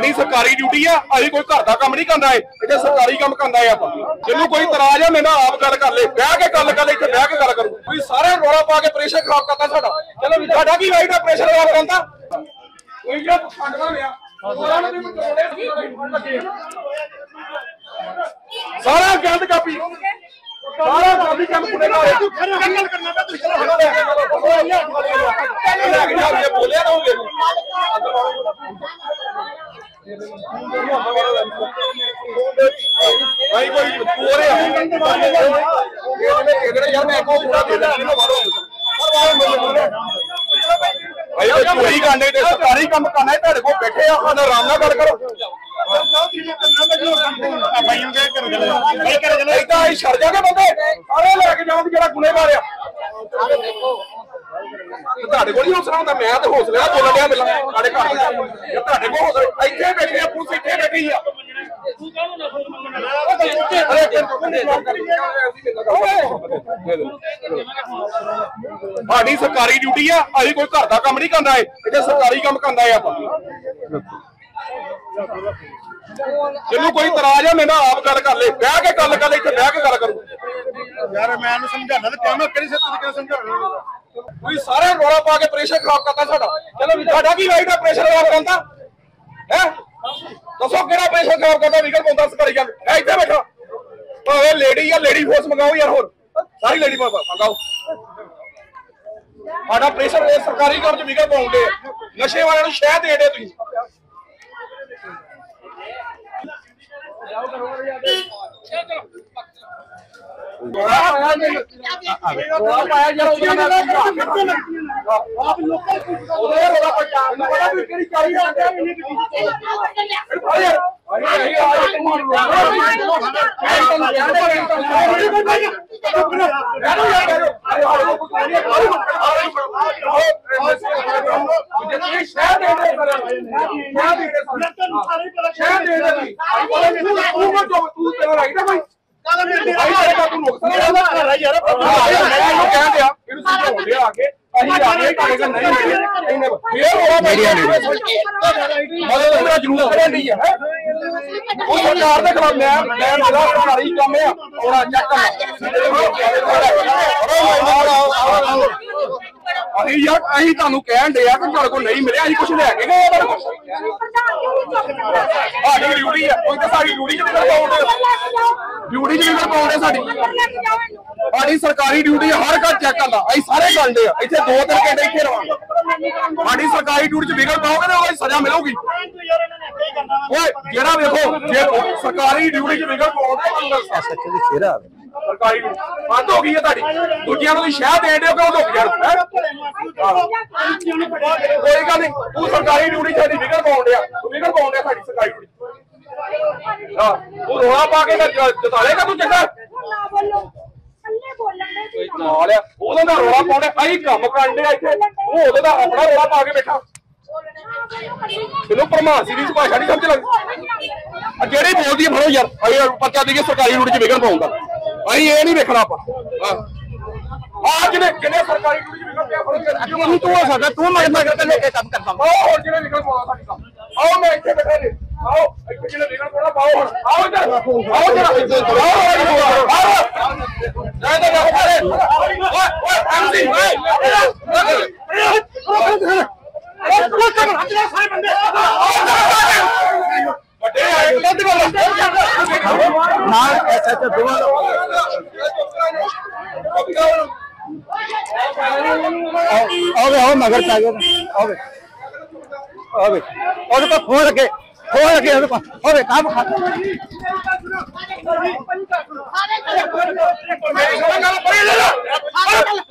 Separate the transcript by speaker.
Speaker 1: ਸਾਡੀ ਸਰਕਾਰੀ ਡਿਊਟੀ ਆ। ਅਸੀਂ ਕੋਈ ਘਰ ਦਾ ਕੰਮ ਨਹੀਂ ਕਰਨਾ ਹੈ, ਇੱਥੇ ਸਰਕਾਰੀ ਕੰਮ ਕਰਨਾ ਹੈ। ਆਪਾਂ ਜਿਹਨੂੰ ਕੋਈ ਇਤਰਾਜ਼ ਆ ਮੇਰੇ ਨਾਲ ਆਪ ਗੱਲ ਕਰ ਲੈ, ਬਹਿ ਕੇ ਗੱਲ ਕਰ ਲੈ, ਇੱਥੇ ਬਹਿ ਕੇ ਗੱਲ ਕਰੂ। ਕੋਈ ਸਾਰੇ ਰੌਲਾ ਪਾ ਕੇ ਪ੍ਰੈਸ਼ਰ ਖਰਾਬ ਕਰਤਾ ਸਾਡਾ। ਚਲੋ ਸਾਡਾ ਕੀ ਰਾਈਟ ਆ ਪ੍ਰੈਸ਼ਰ ਖਰਾਬ ਕਰਨ ਦਾ? ਕੋਈ ਜਿਹੜਾ ਛੱਡਦਾ ਲਿਆ ਸਾਰਾ ਗੰਦ ਕਾਪੀ ਸਾਰਾ ਕਾਪੀ ਕੰਮ ਕੁੜੇ ਨਾਲ ਗੱਲ ਕਰਨਾ ਪਿਆ। ਤੁਸੀਂ ਚਲੋ ਲੈ ਕੇ ਜਾ ਬੋਲਿਆ ਨਾ ਹੋਵੇ ਭਾਈ ਕੋਈ ਹੋ ਰਿਹਾ ਇਹਦੇ ਯਾਰ ਮੈਂ ਕੋ ਪੂਰਾ ਦੇ ਦੇਣਾ ਮਾਰੋ ਭਾਈ ਉਹ ਚੋਰੀ ਕਰਨੇ ਤੇ ਸਰਕਾਰੀ ਕੰਮ ਕਰਨਾ ਹੈ। ਤੁਹਾਡੇ ਕੋਲ ਬੈਠੇ ਆ ਆਰਾਮ ਨਾਲ ਗੱਲ ਕਰੋ। ਭਾਈ ਛੱਡ ਜਾਗੇ ਬੰਦੇ ਸਾਰੇ ਲੈ ਕੇ ਜਾਣ ਜਿਹੜਾ ਗੁਨੇਗਾਰ ਆ। ਤੁਹਾਡੇ ਕੋਲ ਹੀ ਹੌਸਲਾ ਹੁੰਦਾ, ਮੈਂ ਤਾਂ ਹੌਸਲੇ ਨਾਲ ਬੋਲਣ ਡਿਆ ਪਹਿਲਾਂ ਸਾਡੇ ਘਰ ਤੁਹਾਡੇ ਕੋਲ ਹੌਸਲਾ। ਇੱਥੇ ਬੈਠੇ ਆ ਪੁਲਿਸ ਇੱਥੇ ਬੈਠੀ ਆ। ਸਾਡੀ ਸਰਕਾਰੀ ਡਿਊਟੀ ਆ। ਅਸੀਂ ਕੋਈ ਘਰ ਦਾ ਕੰਮ ਨਹੀਂ ਕਰਨਾ ਹੈ, ਇੱਥੇ ਸਰਕਾਰੀ ਕੰਮ ਕਰਨਾ ਹੈ। ਆਪਾਂ ਜਿਹਨੂੰ ਕੋਈ ਇਤਰਾਜ਼ ਆ ਮੇਰੇ ਨਾਲ ਆਪ ਗੱਲ ਕਰ ਲੈ, ਬਹਿ ਕੇ ਗੱਲ ਕਰ ਲੈ, ਇੱਥੇ ਬਹਿ ਕੇ ਗੱਲ ਕਰੂ।
Speaker 2: ਯਾਰ ਮੈਂ ਇਹਨੂੰ ਸਮਝਾਉਣਾ ਤੇ ਕਿਉਂ ਮੈਂ ਕਿਹੜੀ ਤਰੀਕੇ ਨਾਲ ਸਮਝਾਉਣਾ?
Speaker 1: ਕੋਈ ਸਾਰੇ ਰੌਲਾ ਪਾ ਕੇ ਪ੍ਰੈਸ਼ਰ ਖਰਾਬ ਕਰਤਾ ਸਾਡਾ। ਚਲੋ ਸਾਡਾ ਕੀ ਰਾਈਟ ਆ ਪ੍ਰੈਸ਼ਰ ਖਰਾਬ ਕਰਨ ਦਾ? ਹੈ ਦੱਸੋ ਕਿਹੜਾ ਪ੍ਰੈਸ਼ਰ ਖਰਾਬ ਕਰਦਾ? ਵਿਗੜ ਪਾਉਂਦਾ ਸਰਕਾਰੀ ਗੱਲ ਇੱਥੇ ਬੈਠਾ ਭਾਵੇਂ ਲੇਡੀ ਆ, ਲੇਡੀ ਫੋਰਸ ਮੰਗਾਓ ਯਾਰ, ਹੋਰ ਸਾਰੀ ਲੇਡੀ ਮੰਗਾਓ। ਸਾਡਾ ਪ੍ਰੈਸ਼ਰ ਸਰਕਾਰੀ ਕੰਮ 'ਚ ਵਿਗੜ ਪਾਉਂਦੇ ਨਸ਼ੇ ਵਾਲਿਆਂ ਨੂੰ ਸ਼ਹਿ ਦੇ ਦੇ ਤੁਸੀਂ। ਸਰਕਾਰ ਦੇ ਖਿਲਾਫ ਮੈਂ ਸਰਕਾਰੀ ਕੰਮ ਆ ਥੋੜਾ ਚੈੱਕ ਅਸੀਂ ਯਾਰ ਅਸੀਂ ਤੁਹਾਨੂੰ ਕਹਿਣ ਦੇ ਆ ਕਿ ਤੁਹਾਡੇ ਕੋਲ ਨਹੀਂ ਮਿਲਿਆ, ਅਸੀਂ ਕੁਛ ਲੈ ਕੇ ਗਏ ਤੁਹਾਡੇ ਕੋਲ। ਸਾਡੀ ਡਿਊਟੀ ਆ, ਕੋਈ ਤਾਂ ਸਾਡੀ ਡਿਊਟੀ ਚ ਨਿਕਲ ਪਾਉਂਦੇ, ਡਿਊਟੀ ਚ ਨਿਕਲ ਪਾਉਂਦੇ ਸਾਡੀ ਸਰਕਾਰੀ ਡਿਊਟੀ ਹਰ ਘਰ ਚੈੱਕ ਕਰਦਾ। ਅਸੀਂ ਸਾਰੇ ਕਰਦੇ ਆ, ਇੱਥੇ 2-3 ਘੰਟੇ ਇੱਥੇ ਰਵਾਂਗੇ। ਸਾਡੀ ਸਰਕਾਰੀ ਡਿਊਟੀ ਚ ਵਿਗੜ ਪਾਓਗੇ ਨਾ ਉਹਦੀ ਸਜ਼ਾ ਮਿਲੂਗੀ। ਓਏ ਜਿਹੜਾ ਵੇਖੋ ਜੇ ਸਰਕਾਰੀ ਡਿਊਟੀ ਚ ਵਿਗੜ ਪਾਓਗੇ ਸਰਕਾਰੀ ਬੰਦ ਹੋ ਗਈ ਹੈ ਤੁਹਾਡੀ, ਦੂਜਿਆਂ ਨੂੰ ਸ਼ਹਿ ਦੇ ਦਿਓ ਕਿ ਉਹ ਲੁਕ ਜਾਣ। ਕੋਈ ਗੱਲ ਨਹੀਂ, ਤੂੰ ਸਰਕਾਰੀ ਡਿਊਟੀ ਸਾਡੀ ਵਿਗੜ ਪਾਉਣ ਡਿਆ, ਤੂੰ ਵਿਗੜ ਪਾਉਣ ਡਿਆ ਸਾਡੀ ਸਰਕਾਰੀ ਡਿਊਟੀ। ਤੂੰ ਰੋਲਾ ਪਾ ਕੇ ਜਤਾਲੇਗਾ ਤੂੰ ਚੰਗਾ ਨਾਲ ਆ ਉਹਦਾ ਦਾ ਰੋਲਾ ਪਾਉਂਦੇ। ਅਸੀਂ ਕੰਮ ਕਰਨ ਡਿਆ ਇੱਥੇ, ਉਹ ਉਹਦਾ ਦਾ ਆਪਣਾ ਰੋਲਾ ਪਾ ਕੇ ਬੈਠਾ। ਤੈਨੂੰ ਪਰਮਾਨਸੀ ਦੀ ਭਾਸ਼ਾ ਨਹੀਂ ਸਮਝ ਲੱਗਦੀ ਜਿਹੜੀ ਬੋਲਦੀ ਫੜੋ ਯਾਰ। ਅਸੀਂ ਪਰਚਾ ਦੇ ਕੇ ਸਰਕਾਰੀ ਡਿਊਟੀ ਚ ਵਿਗੜ ਪਾਉਂਦਾ, ਅਸੀਂ ਇਹ ਨਹੀਂ ਵੇਖਣਾ। ਆਪਾਂ ਆ ਜਿਹਨੇ ਸਰਕਾਰੀ ਡਿਊਟੀ ਚ ਵਿਗੜ ਪਿਆ ਫੜੋ ਤੂੰ ਹੋ ਸਕਦਾ, ਤੂੰ ਮਗਰ ਤੇ ਲੈ ਕੇ ਕੰਮ ਕਰਦਾ। ਆਓ ਹੋਰ ਜਿਹਨੇ ਵਿਗੜ ਪਾਉਣਾ ਸਾਡੀ ਕੰਮ, ਆਓ ਮੈਂ ਇੱਥੇ ਬੈਠਾ ਜੀ, ਆਓ ਇੱਥੇ ਜਿਹਨੇ ਵਿਗੜ ਪਾਉਣਾ ਪਾਓ ਹੁਣ, ਆਓ ਇੱਧਰ ਆਓ ਜਰਾ ਐਮਸੀ ਵੱਡੇ ਆਏ ਨਾਲ ਐਸਐਚਓ ਦੋਵਾਂ ਆਵੇ ਆਓ ਮਗਰ ਪੈ ਗਏ ਆਵੇ ਆਵੇ ਉਹਦੇ ਕੋਲ ਫੋਨ ਰੱਖੇ ਉਹਦੇ ਕੋਲ ਹੋਵੇ ਕੰਮ ਖਾ